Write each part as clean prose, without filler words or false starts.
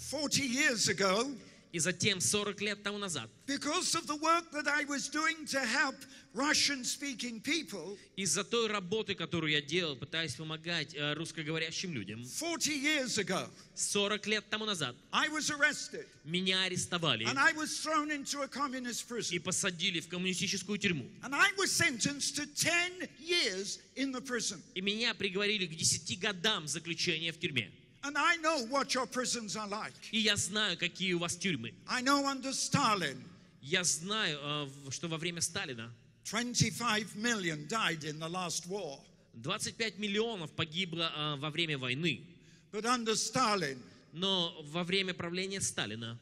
40 years ago, И затем, 40 лет тому назад, because of the work that I was doing to help Russian-speaking people, из-за той работы, которую я делал, пытаясь помогать русскоговорящим людям, 40 years ago, 40 лет тому назад I was arrested меня арестовали and I was thrown into a communist и prison. посадили в коммунистическую тюрьму. And I was sentenced to 10 years in the prison. И меня приговорили к 10 годам заключения в тюрьме. And I know what your prisons are like. И я знаю, какие у вас тюрьмы. I know under Stalin, Я знаю, что во время Сталина 25 million died in the last war. 25 миллионов погибло во время войны. But under Stalin, Но во время правления Сталина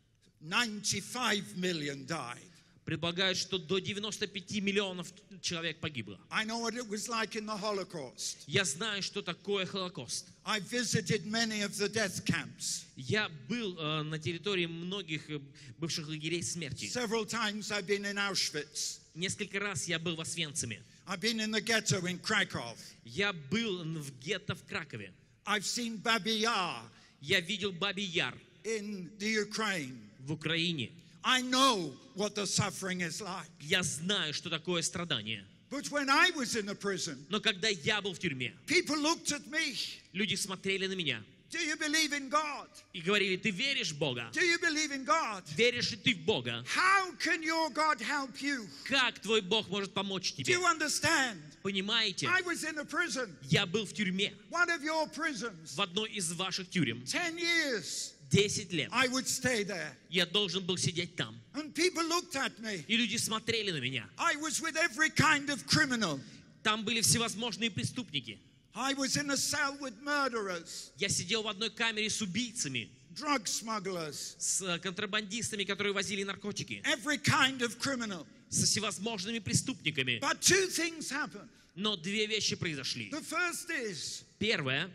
95 million died. предполагают, что до 95 миллионов человек погибло. I know what it was like in the Holocaust. Я знаю, что такое Холокост. I visited many of the death camps. Я был на территории многих бывших лагерей смерти. Several times I've been in Auschwitz. Несколько раз я был в Освенциме. I've been in the ghetto in Krakow. Я был в гетто в Кракове. I've seen Babi Yar Я видел Бабий Яр in the Ukraine. в Украине. I know what the suffering is like. Я знаю, что такое страдание. But when I was in the prison, Но когда я был в тюрьме, people looked at me. люди смотрели на меня Do you believe in God? и говорили: ты веришь в Бога? Do you believe in God? Веришь ли ты в Бога? How can your God help you? Как твой Бог может помочь Do тебе? you understand? Понимаете? I was in a prison, Я был в тюрьме, one of your prisons. в одной из ваших тюрем. 10 years 10 лет. I would stay there. Я должен был сидеть там. And people looked at me. И люди смотрели на меня. I was with every kind of criminal. Там были всевозможные преступники. I was in a cell with murderers, Я сидел в одной камере с убийцами, drug smugglers, с контрабандистами, которые возили наркотики, every kind of criminal. со всевозможными преступниками. But two things happened. Но две вещи произошли. The first is, Первое,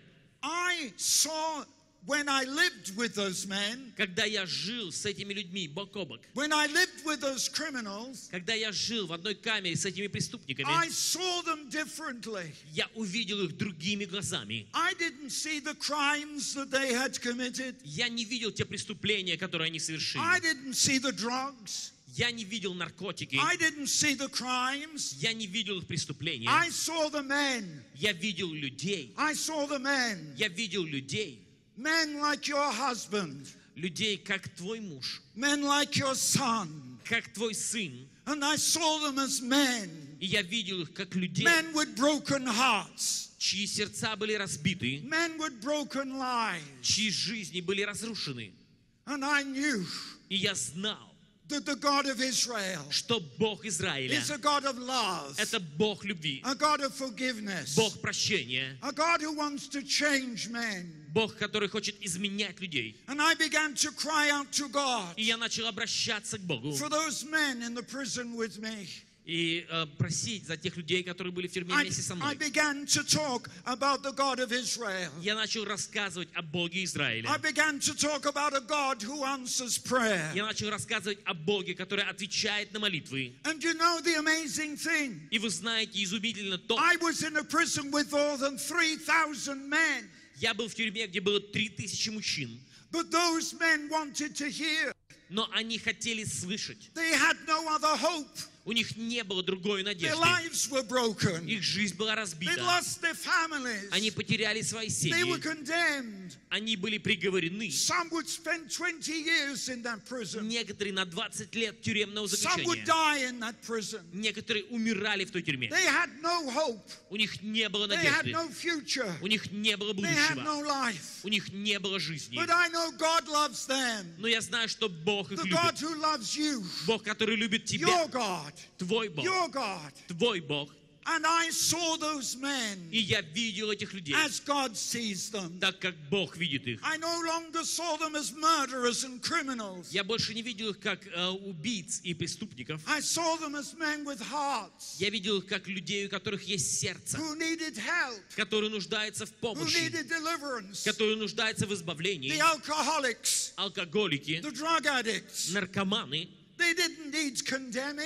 I saw when I lived with those men, когда я жил с этими людьми бок о бок, when I lived with those criminals, когда я жил в одной камере с этими преступниками, I saw them differently. я увидел их другими глазами. I didn't see the crimes that they had committed. Я не видел те преступления, которые они I совершили. didn't see the drugs. Я не видел наркотики. I didn't see the crimes. Я не видел их преступления. I saw the men. Я видел людей. I saw the men. Я видел людей. Men like your husband. Людей, как твой муж, Men like your son. как твой сын. And I saw them as men. И я видел их как людей, Men with broken hearts. чьи сердца были разбиты, Men with broken lives. чьи жизни были разрушены. And I knew И я знал, that the God of Israel что Бог Израиля is a God of love, — это Бог любви, a God of forgiveness, Бог прощения, a God who wants to change men. Бог, который хочет изменять людей. And I began to cry out to God И я начал обращаться к Богу for those men in the prison with me. и просить за тех людей, которые были в тюрьме вместе со I мной. began to talk about the God of Israel. Я начал рассказывать о Боге I Израиля. began to talk about a God who answers prayer. Я начал рассказывать о Боге, который отвечает на молитвы. And you know the amazing thing? И вы знаете изумительно то, I was in a prison with more than 3,000 men. я был в тюрьме, где было 3000 мужчин, But those men wanted to hear. но они хотели слышать. They had no other hope. У них не было другой Their надежды. lives were broken. Их жизнь была They разбита. lost their families. Они потеряли свои They were семьи. condemned. Они были приговорены. Some would spend 20 years in that prison. Некоторые на 20 лет тюремного Some would заключения. die in that prison. Некоторые умирали в той тюрьме. They had no hope. У них не было They had надежды. no future. У них не было They had будущего. no life. У них не было жизни. But I know God loves them. Но я знаю, что Бог их The God любит. who loves you. Бог, который любит тебя. Your God. Твой Бог. Your God. Твой Бог. And I saw those men И я видел этих людей, as God sees them. так как Бог видит их. I no longer saw them as murderers and criminals. Я больше не видел их как убийц и преступников. I saw them as men with hearts Я видел их как людей, у которых есть сердце, who needed help, которые нуждаются в who помощи, needed deliverance. которые нуждаются в избавлении. The alcoholics, Алкоголики, the drug addicts, наркоманы, they didn't need condemning.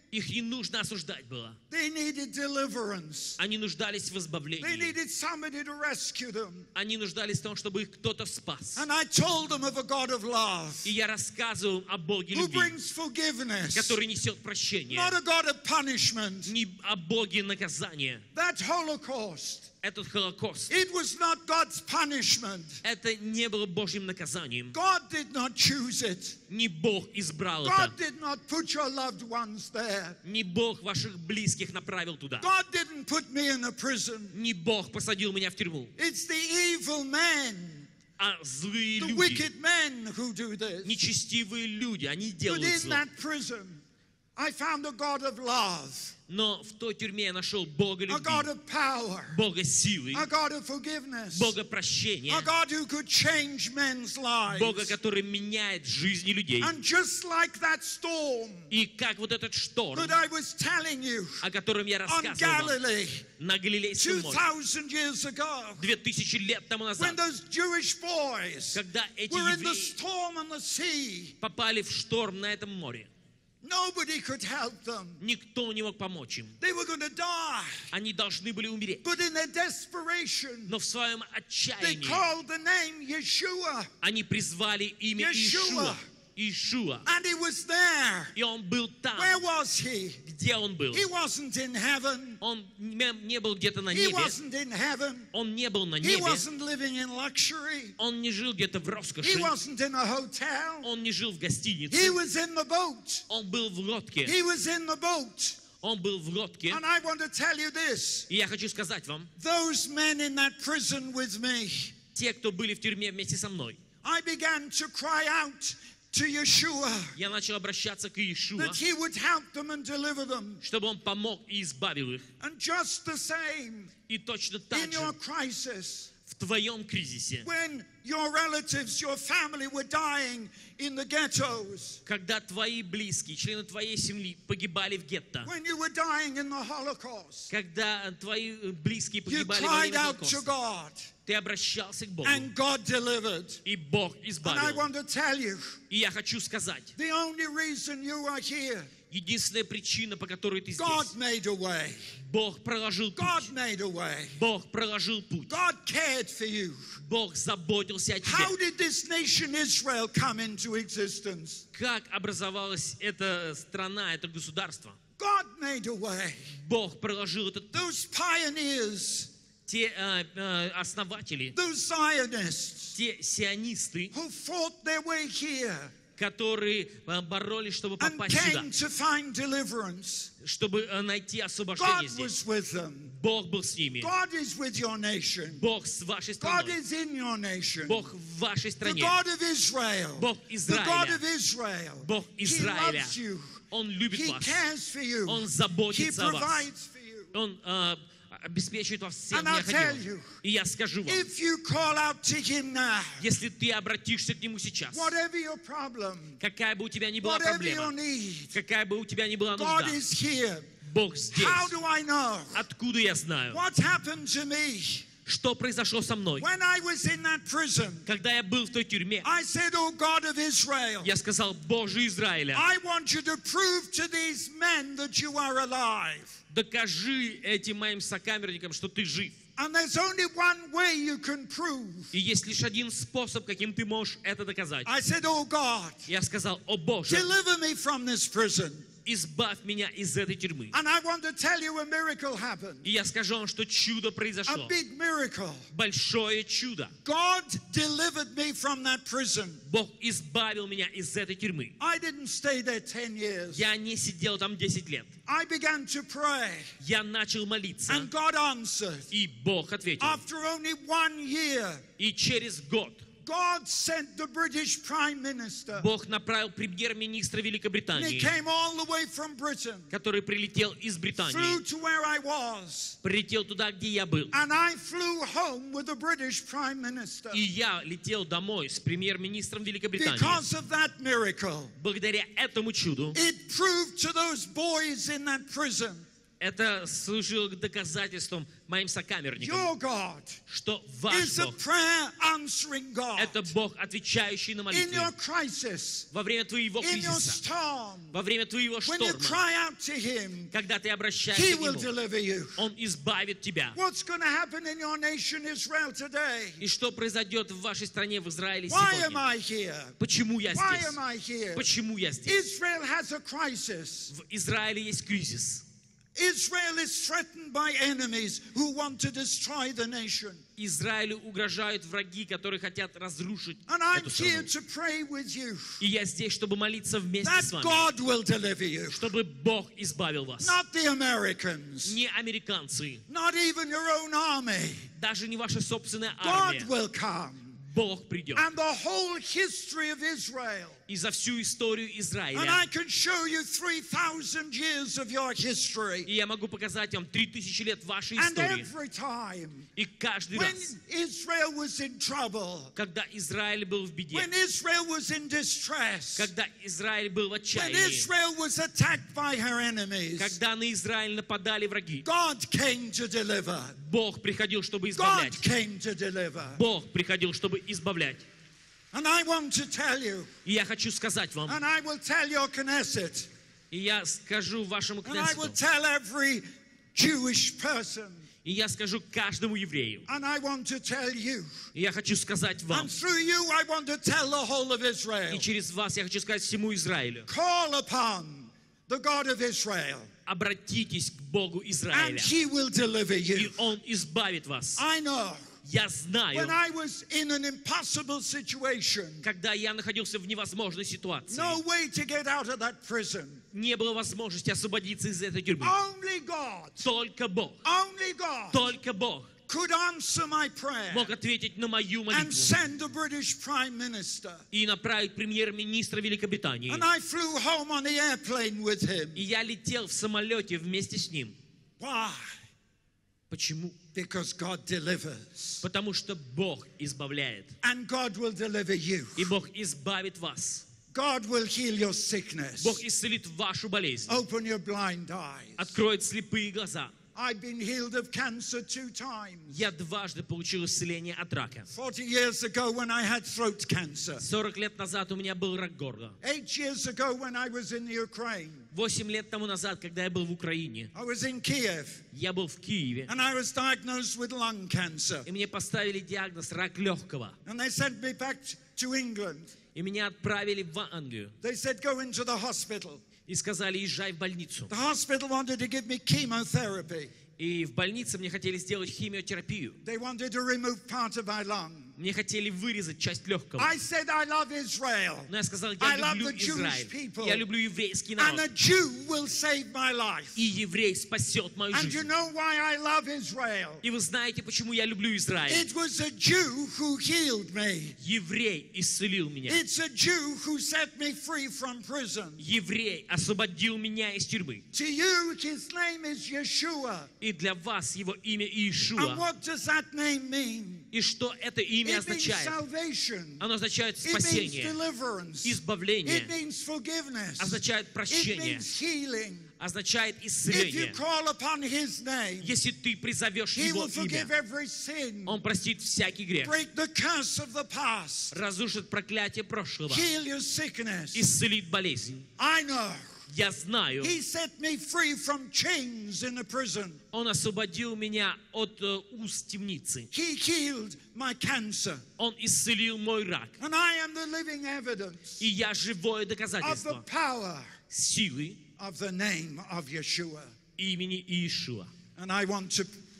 Их не нужно осуждать было. They needed deliverance. Они нуждались в They избавлении. needed somebody to rescue them. Они нуждались в том, чтобы их кто-то спас. And I told them of a God of love И я рассказывал о Боге who любви, brings forgiveness, который несет прощение, not a God of punishment. не о Боге наказания. That Holocaust, Этот Холокост, it was not God's punishment. это не было Божьим наказанием. God did not choose it. Не Бог избрал God это. did not put your loved ones there. Не Бог ваших близких направил туда. God didn't put me in a prison. Не Бог посадил меня в тюрьму. It's the evil men, А злые the люди, wicked men who do this. нечестивые люди, они But делают in зло. that prison, I found a God of love, Но в той тюрьме я нашел Бога a любви, God of power, Бога силы, a God of forgiveness, Бога прощения, a God who could change men's lives. Бога, который меняет жизни людей. And just like that storm И как вот этот шторм, that I was telling you о котором я on рассказывал вам, Galilee на Галилейском море 2,000 years ago, 2000 лет тому when назад, those Jewish boys когда эти were in the евреи storm on the sea, попали в шторм на этом море, nobody could help them. никто не мог помочь им. They were going to die. Они должны были умереть. But in their desperation, Но в своем they отчаянии called the name Yeshua. они призвали имя Yeshua. Иешуа. Иешуа. And he was there. И он был там. Where was he? Где он был? He wasn't in heaven. Он не был где-то на He небе. wasn't in heaven. Он не был на He небе. wasn't living in luxury. Он не жил где-то в He роскоши. wasn't in a hotel. Он не жил в He гостинице. was in the boat. Он был в лодке. He was in the boat. Он был в лодке. And I want to tell you this. И я хочу сказать вам, Those men in that prison with me, те, кто были в тюрьме вместе со мной, I began to cry out to Yeshua я начал обращаться к Иешуа, that he would help them and deliver them. чтобы он помог и избавил их. And just the same И точно так in your же crisis, в твоем кризисе, when your relatives, your family were dying in the ghettos, когда твои близкие, члены твоей семьи погибали в гетто, when you were dying in the Holocaust, когда твои близкие you погибали во cried время out to Холокоста, God, ты обращался к Богу, and God delivered. и Бог And I избавил. want to tell you, И я хочу сказать, the only reason you are here, единственная причина, по которой ты God здесь, made a way. Бог проложил God путь. made a way. Бог проложил путь. God cared for you. Бог заботился о How тебе. did this nation Israel come into existence? Как образовалась эта страна, это государство? God made a way. Бог проложил этот путь. Those pioneers, Те основатели, those Zionists те сионисты, who fought their way here которые боролись, чтобы and попасть сюда, came to find deliverance, чтобы найти God освобождение здесь. was with them. Бог был с ними. God is with your nation. Бог с вашей God страной. is in your nation. Бог в вашей The стране. God of Israel. Бог The God Израиля. of Israel. Бог He Израиля. loves you. Он любит He вас. cares for you. Он He заботится о вас. provides for you. Он обеспечивает вас всем And I'll tell необходимым. you, И я скажу вам, if you call out to him now, если ты обратишься к Нему сейчас, whatever your problem, какая бы у тебя ни была whatever your проблема, need, какая бы у тебя ни была God нужда, is here. Бог здесь. How do I know? Откуда я знаю? What happened to me Что произошло со мной? when I was in that prison? Когда я был в той тюрьме, I said, oh God of Israel, я сказал, Боже Израиля, I want you to prove to these men that you are alive. докажи этим моим сокамерникам, что ты жив. And there's only one way you can prove. И есть лишь один способ, каким ты можешь это доказать. I said, oh God, Я сказал, о Боже, deliver me from this prison. избавь меня из этой тюрьмы. And I want to tell you a miracle happened. И я скажу вам, что чудо A произошло. big miracle. Большое чудо. God delivered me from that prison. Бог избавил меня из этой тюрьмы. I didn't stay there 10 years. Я не сидел там 10 лет. I began to pray, Я начал молиться, and God answered. и Бог ответил. After only 1 year, И через год God sent the British Prime Minister. Бог направил премьер-министра And he Великобритании, came all the way from Britain, который прилетел из flew Британии, to where I was. прилетел туда, где я был. And I flew home with the British Prime Minister. И я летел домой с премьер-министром Великобритании. Because of that miracle, Благодаря этому чуду it proved to those boys in that prison Это служило доказательством моим сокамерникам, Your God что ваш is a Бог prayer-answering — God. это Бог, отвечающий на In молитвы. your crisis, Во время твоего in your кризиса, storm, во время твоего when you шторма, cry out to Him, когда ты обращаешься He к will Нему, deliver you. Он избавит тебя. What's going to happen in your nation Israel today? И что произойдет в вашей стране, в Израиле Why am сегодня? I here? Почему я Why здесь? am I here? Почему я здесь? Israel has a crisis. В Израиле есть кризис. Israel is threatened by enemies who want to destroy the nation. Израилю угрожают враги, которые хотят разрушить And I'm эту here страну. to pray with you И я здесь, чтобы молиться вместе that с вами, God will deliver you. чтобы Бог избавил вас. Not the Americans, Не американцы, not even your own army. даже не ваша собственная God армия. will come. Бог придет. And the whole history of Israel. И за всю историю And Израиля. I can show you 3,000 years of your history. И я могу показать вам 3000 лет вашей And истории. every time И каждый when раз, Israel was in trouble, когда Израиль был в беде, when Israel was in distress, когда Израиль был в when отчаянии, Israel was attacked by her enemies, когда на Израиль нападали враги, God came to deliver. Бог приходил, чтобы God избавлять. came to deliver. Бог приходил, чтобы избавлять. And I want to tell you, И я хочу сказать вам, and I will tell your Knesset, и я скажу вашему and I will Кнессету, tell every Jewish person, и я скажу каждому еврею, and I want to tell you, и я хочу сказать вам, and through you I want to tell the whole of Israel, и через вас я хочу сказать всему Израилю, call upon the God of Israel, обратитесь к Богу and Израиля, He will deliver и you. Он избавит вас. I know, Я знаю, when I was in an impossible situation, когда я находился в невозможной ситуации, no way to get out of that prison, не было возможности освободиться из этой тюрьмы. only God, Только Бог, только Бог could answer my prayer мог ответить на мою and молитву send the British Prime Minister. и направить премьер-министра Великобритании. And I flew home on the airplane with him. И я летел в самолете вместе с ним. Why? Почему? Because God delivers. Потому что Бог избавляет. And God will deliver you. И Бог избавит вас. God will heal your sickness. Бог исцелит вашу болезнь. Open your blind eyes. Откроет слепые глаза. I've been healed of cancer 2 times. Я дважды получил исцеление от рака. 40 years ago when I had throat cancer. 40 лет назад у меня был рак горла. 8 years ago when I was in the Ukraine. 8 лет тому назад, когда я был в Украине, I was in Kiev я был в Киеве, and I was diagnosed with lung cancer. и мне поставили диагноз рак легкого. And they sent me back to England. И меня отправили в Англию. They said, go into the hospital. И сказали, езжай в больницу. The hospital wanted to give me chemotherapy. И в больнице мне хотели сделать химиотерапию. They wanted to remove part of my lung. Мне хотели вырезать часть легкого. I said, I love Israel. Но я сказал, I я love люблю the Jewish Израиль. people. Я люблю еврейский And народ. a Jew will save my life. И еврей спасет мою And you жизнь. know why I love Israel? И вы знаете, почему я люблю Израиль? It was a Jew who healed me. Еврей исцелил меня. It's a Jew who set me free from prison. Еврей освободил меня из тюрьмы. To you, his name is Yeshua. И для вас его имя And Иешуа. what does that name mean? И что это имя It means означает? salvation. Оно означает It means спасение, deliverance. избавление, It means forgiveness. означает It прощение, means healing. означает If you исцеление. call upon his name, Если ты призовешь he его will forgive имя, every sin. он простит всякий грех, Break the curse of the past. разрушит проклятие прошлого, Heal your sickness. исцелит болезнь. I know. Я знаю, He set me free from chains in a prison. он освободил меня от уз темницы. He healed my cancer. Он исцелил мой рак. And I am the living evidence И я живое of the доказательство power силы of the name of Yeshua. имени Иешуа. And I want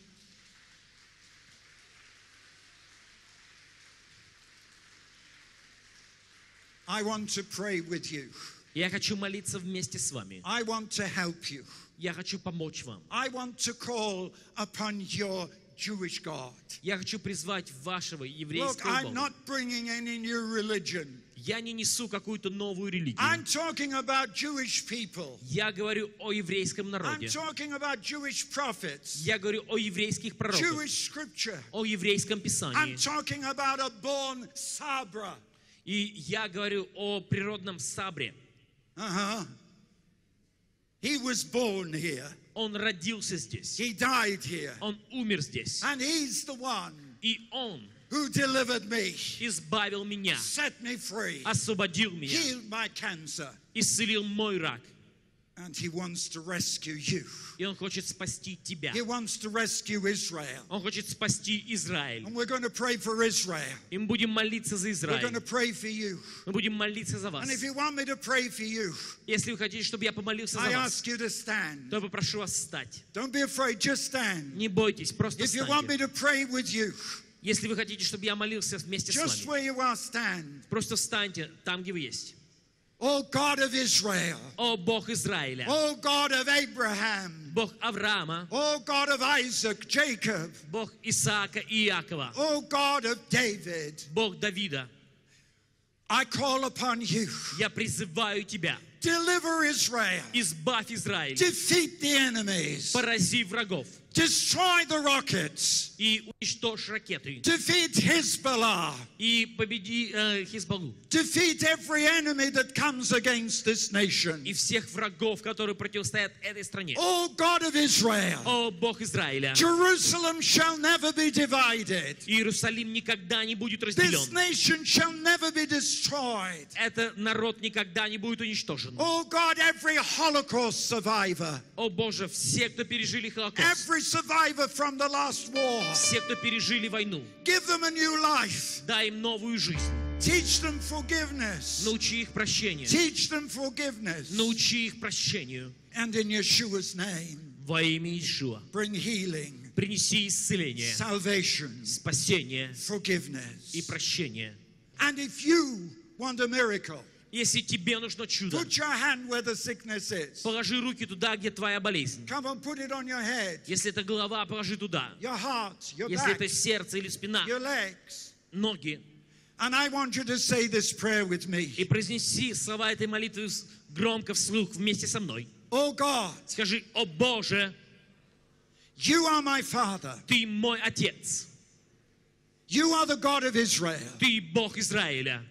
to pray with you. Я хочу молиться вместе с вами. I want to help you. Я хочу помочь вам. I want to call upon your Jewish God. Я хочу призвать вашего Look, еврейского I'm Бога. not bringing any new religion. Я не несу какую-то новую религию. I'm talking about Jewish people. Я говорю о еврейском I'm народе. talking about Jewish prophets. Я говорю о еврейских пророках, Jewish scripture. о еврейском I'm писании. talking about a born Sabra. И я говорю о природном сабре. Uh-huh. He was born here. Он родился здесь. He died here. Он умер здесь. And he's the one И Он who delivered me, избавил меня, set me free, освободил меня, healed my cancer. исцелил мой рак. And he wants to rescue you. И Он хочет спасти тебя. He wants to rescue Israel. Он хочет спасти Израиль. And we're going to pray for Israel. И мы будем молиться за We're going Израиль. to pray for you. Мы будем молиться за вас. And if you want me to pray for you, Если вы хотите, чтобы я помолился I за вас, ask you to stand. то я попрошу вас встать. Don't be afraid, just stand. Не бойтесь, просто If you want me встаньте. to pray with you, Если вы хотите, чтобы я молился вместе с just вами, where you are, stand. просто встаньте там, где вы есть. Oh God of Israel. О Бог Израиля, Oh God of Abraham. Бог Авраама, Oh God of Isaac, Jacob. Бог Исаака и Иакова, Oh God of David. Бог Давида, I call upon you. я призываю тебя, Deliver Israel. избавь Израиль, Defeat the enemies. порази врагов Destroy the rockets. и уничтожь ракеты, Defeat Hezbollah. и победи Хизбаллу, Defeat every enemy that comes against this и nation. всех врагов, которые противостоят этой стране. Oh God of Israel. О Бог Израиля, Jerusalem shall never be divided. Иерусалим никогда не будет This разделен. nation shall never be destroyed. Этот народ никогда не будет уничтожен. Oh God, every Holocaust survivor, О Боже, все, кто пережили Холокост, every survivor from the last war, все, кто пережили войну, give them a new life. дай им новую жизнь. Teach them forgiveness. Научи их прощению. Teach them forgiveness. Научи их прощению. And in Yeshua's name, Во имя Иешуа. bring healing, Принеси исцеление, salvation, спасение и forgiveness. прощение. And if you want a miracle, Если тебе нужно чудо, put your hand where the sickness is. положи руки туда, где твоя болезнь. Come on, put it on your head, Если это голова, положи туда. your heart, your Если back, это сердце или спина, your legs. ноги. And I want you to say this prayer with me. И произнеси слова этой молитвы громко вслух вместе со мной. Oh God, Скажи: «О Боже, you are my Father. Ты мой Отец, You are the God of Israel. Ты Бог Израиля,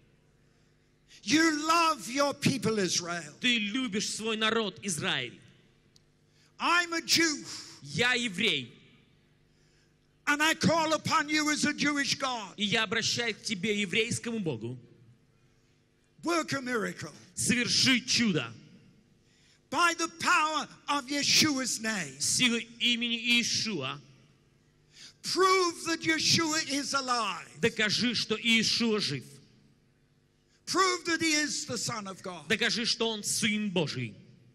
You love your people, Israel. Ты любишь свой народ Израиль. I'm a Jew, Я еврей, and I call upon you as a Jewish God. и я обращаюсь к тебе, еврейскому Богу. Work a miracle. Соверши чудо By the power of Yeshua's name, силой имени Иешуа. prove that Yeshua is alive. Докажи, что Иешуа жив. Prove that he is the Son of God. Докажи, что Он Сын Божий.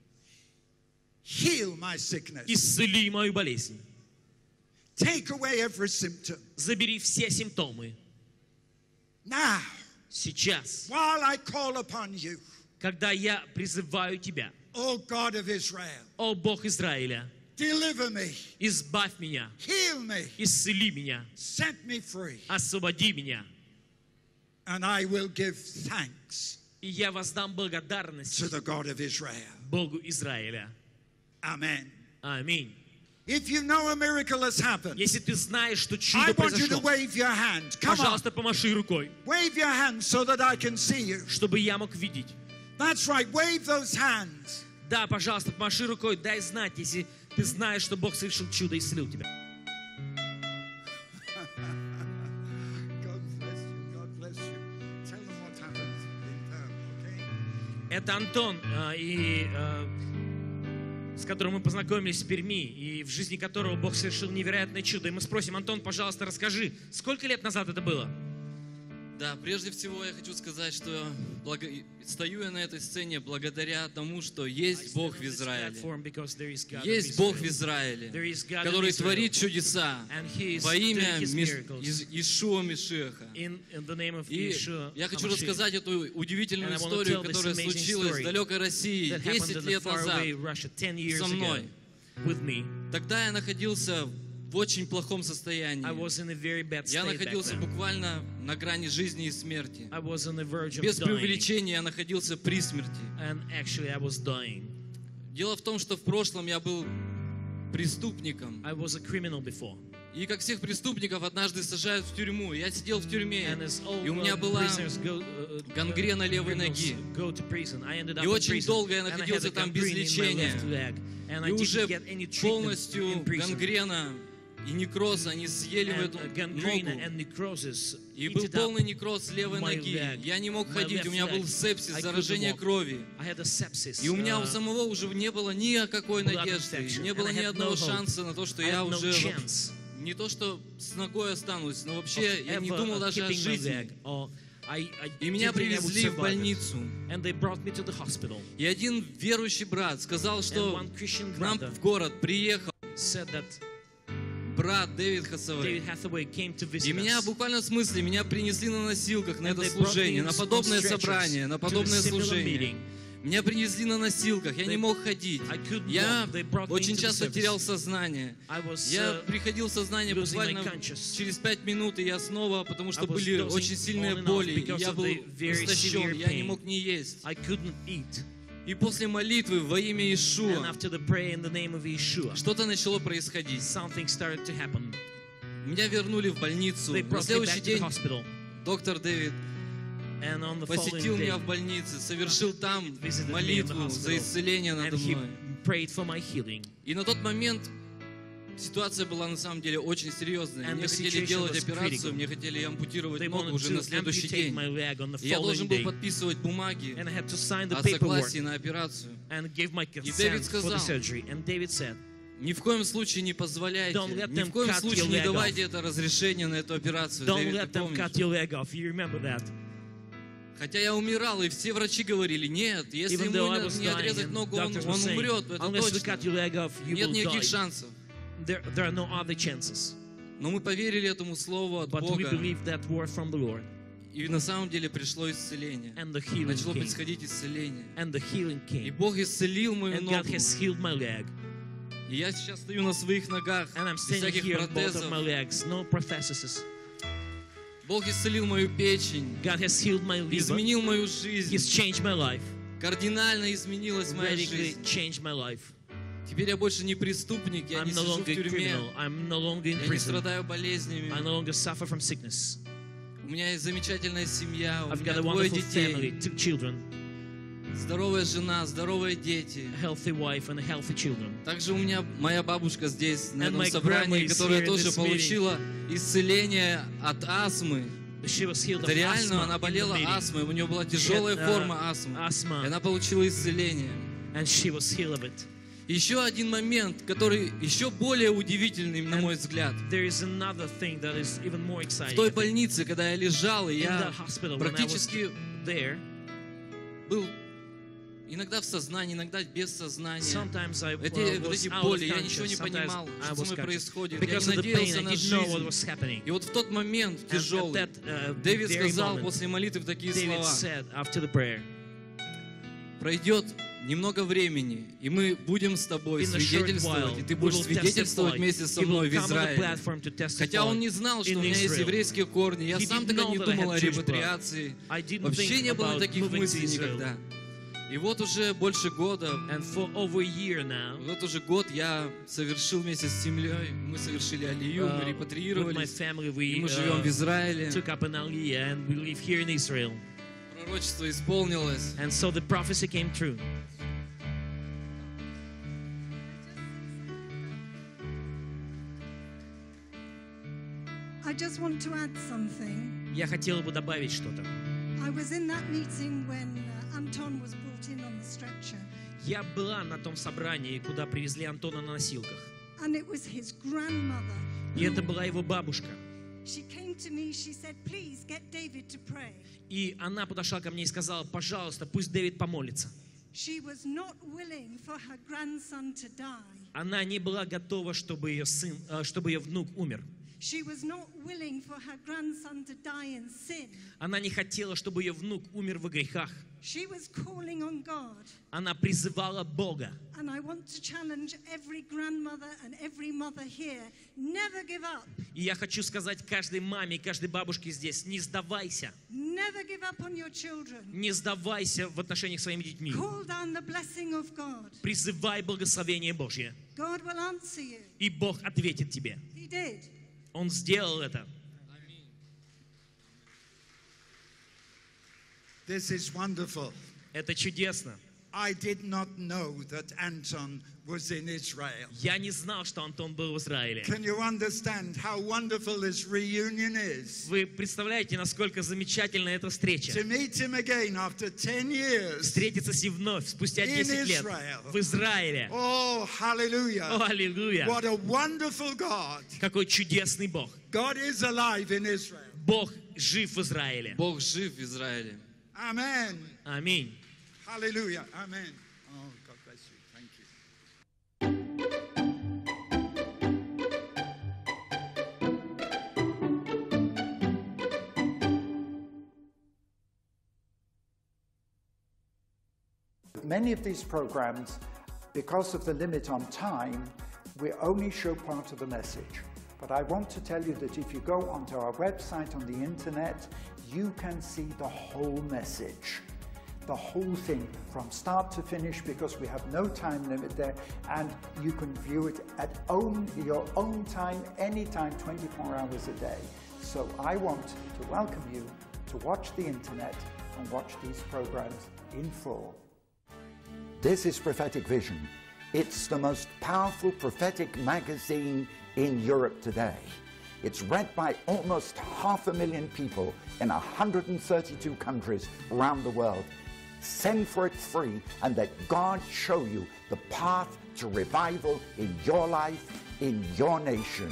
Heal my sickness. Исцели мою болезнь. Take away every symptom. Забери все симптомы. Now, Сейчас, while I call upon you, когда я призываю тебя, O God of Israel, о Бог Израиля, deliver me, избавь меня, heal me, исцели меня, set me free, освободи меня, and I will give thanks и я воздам благодарность to the God of Israel. Богу Израиля. Amen. Аминь. If you know a miracle has happened, Если ты знаешь, что I чудо want you to произошло, wave your hand. Come on, пожалуйста, помаши рукой, wave your hand so that I can see you. чтобы я мог видеть. That's right, wave those hands. Да, пожалуйста, помаши рукой, дай знать, если ты знаешь, что Бог совершил чудо и исцелил тебя. God bless you. God bless you. Tell them what happened in Perm, okay? Это Антон, с которым мы познакомились в Перми, и в жизни которого Бог совершил невероятное чудо. И мы спросим: Антон, пожалуйста, расскажи, сколько лет назад это было? Да, прежде всего я хочу сказать, что стою я на этой сцене благодаря тому, что есть Бог в Израиле. Есть Бог в Израиле, который творит чудеса во имя Иешуа Машиаха. И я хочу рассказать эту удивительную историю, которая случилась в далекой России 10 лет назад со мной. Тогда я находился в очень плохом состоянии. Я находился буквально на грани жизни и смерти. Без преувеличения я находился при смерти. Дело в том, что в прошлом я был преступником. И как всех преступников однажды сажают в тюрьму. Я сидел в тюрьме, и у меня была гангрена левой ноги. И очень долго я находился там без лечения. И уже полностью гангрена и некроз, они съели в эту ногу. И был полный некроз левой ноги. Я не мог ходить, у меня был сепсис, заражение крови. И у меня у самого уже не было ни какой надежды, не было ни одного шанса на то, что я уже не то, что с ногой останусь, но вообще я не думал даже о жизни. И меня привезли в больницу. И один верующий брат сказал, что к нам в город приехал брат Дэвид Хасавей. И меня буквально в смысле, меня принесли на носилках на это служение, на подобное собрание, на подобное служение. Меня принесли на носилках, я не мог ходить. Я очень часто терял сознание. Я приходил в сознание буквально через 5 минут, и я снова, потому что были очень сильные боли, и я был истощен, я не мог не есть. И после молитвы во имя Иешуа что-то начало происходить. Меня вернули в больницу. На следующий день доктор Дэвид посетил меня в больнице, совершил там молитву за исцеление надо мной. И на тот момент ситуация была на самом деле очень серьезная. Мне хотели делать операцию, мне хотели ампутировать ногу уже на следующий день. И я должен был подписывать бумаги о согласии на операцию. И Дэвид сказал: ни в коем случае не позволяйте, ни в коем случае не давайте это разрешение на эту операцию. Дэвид, ты помнишь? Хотя я умирал, и все врачи говорили: нет, если ему не отрезать ногу, он умрет, это точно. Нет никаких шансов. Но мы поверили этому слову от Бога. И на самом деле пришло исцеление. Начало происходить исцеление. И Бог исцелил мою ногу. И я сейчас стою на своих ногах, без всяких протезов. Бог исцелил мою печень, изменил мою жизнь, кардинально изменилась моя жизнь. Теперь я больше не преступник, я не сижу в тюрьме, я не страдаю болезнями. У меня есть замечательная семья, у меня 2 детей, здоровая жена, здоровые дети. Также у меня моя бабушка здесь, на этом собрании, которая тоже получила исцеление от астмы. Да реально, она болела астмой, у нее была тяжелая форма астмы. И она получила исцеление. Еще один момент, который еще более удивительный, на мой взгляд. В той больнице, когда я лежал, и я практически был иногда в сознании, иногда без сознания. Эти боли, я ничего не понимал, что со мной происходит. Я не надеялся на жизнь. И вот в тот момент тяжелый, Дэвид сказал после молитвы такие слова: пройдет немного времени, и мы будем с тобой свидетельствовать, и ты будешь свидетельствовать вместе со мной в Израиле. Хотя он не знал, что у меня есть еврейские корни. Я сам тогда не думал о репатриации. Вообще не было таких мыслей никогда. И вот уже больше года, вот уже год я совершил вместе с семьей, мы совершили алию, мы репатриировались, и мы живем в Израиле. Пророчество исполнилось. And so the prophecy came true. I just want to add something. Я хотел бы добавить что-то. I was in that meeting when Anton was brought in on the stretcher. Я была на том собрании, куда привезли Антона на носилках. And it was his grandmother. И это была его бабушка. She came to me, she said, "Please get David to pray." И она подошла ко мне и сказала: пожалуйста, пусть Дэвид помолится. She was not willing for her grandson to die. Она не была готова, чтобы ее внук умер. She was not willing for her grandson to die in sin. Она не хотела, чтобы ее внук умер во грехах. She was calling on God. Она призывала Бога. And I want to challenge every grandmother and every mother here, never give up. И я хочу сказать каждой маме, каждой бабушке здесь: не сдавайся. Never give up on your children. Не сдавайся в отношениях с своими детьми. Call down the blessing of God. Призывай благословение Божье. God will answer you. И Бог ответит тебе. He did. Он сделал это. This is wonderful. Это чудесно. I did not know that Anton was in Israel. Я не знал, что Антон был в Израиле. Can you understand how wonderful this reunion is? Вы представляете, насколько замечательна эта встреча? To meet him again after 10 years. Встретиться с ним вновь, спустя 10 лет, в Израиле. Oh, hallelujah. О, аллилуйя. What a wonderful God. Какой чудесный Бог. God is alive in Israel. Бог жив в Израиле. Бог жив в Израиле. Amen. Аминь. Hallelujah. Amen. Oh, God bless you. Thank you. Many of these programs, because of the limit on time, we only show part of the message. But I want to tell you that if you go onto our website on the internet, you can see the whole message. The whole thing from start to finish, because we have no time limit there, and you can view it at your own time, anytime, 24 hours a day. So I want to welcome you to watch the internet and watch these programs in full. This is Prophetic Vision. It's the most powerful prophetic magazine in Europe today. It's read by almost 500,000 people in 132 countries around the world. Send for it free and let God show you the path to revival in your life, in your nation.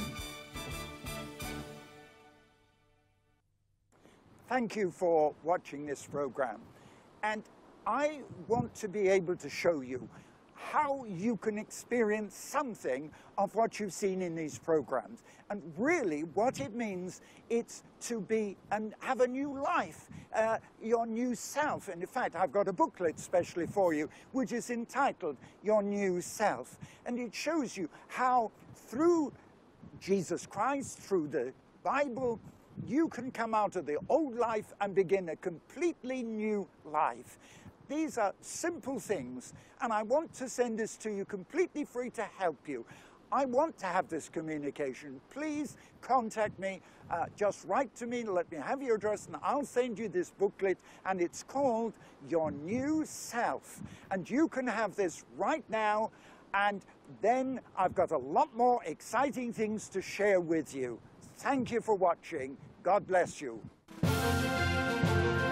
Thank you for watching this program. And I want to be able to show you how you can experience something of what you've seen in these programs. And really what it means, it's to be and have a new life, your new self. And in fact, I've got a booklet specially for you, which is entitled Your New Self. And it shows you how through Jesus Christ, through the Bible, you can come out of the old life and begin a completely new life. These are simple things, and I want to send this to you completely free to help you. I want to have this communication. Please contact me. Just write to me, let me have your address, and I'll send you this booklet, and it's called Your New Self. And you can have this right now, and then I've got a lot more exciting things to share with you. Thank you for watching. God bless you.